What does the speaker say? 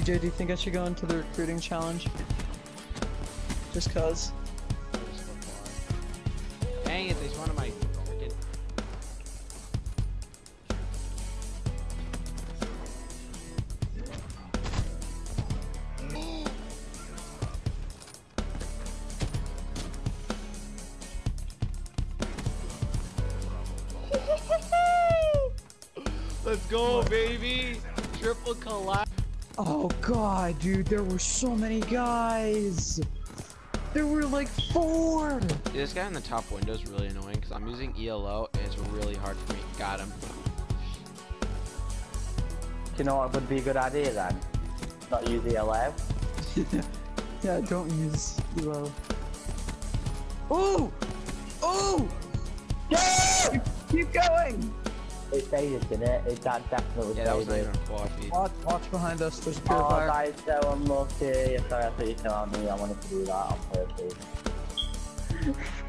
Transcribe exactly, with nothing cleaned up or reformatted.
J, do you think I should go into the recruiting challenge? Just cause. Dang it, there's one of my freaking. Let's go, baby! Triple collab. Oh god, dude, there were so many guys. There were like four. Dude, this guy in the top window is really annoying because I'm using E L O and it's really hard for me. Got him. Do you know what would be a good idea then? Not use E L O. Yeah, don't use E L O. Oh! Oh! Yeah! Keep going! It's dangerous, isn't it? It that definitely Yeah, that was not even dangerous. a quad feed. Watch, watch behind us, there's a Oh, purifier. that is so unlucky. Sorry, I thought you said on me. I wanted to do that on purpose.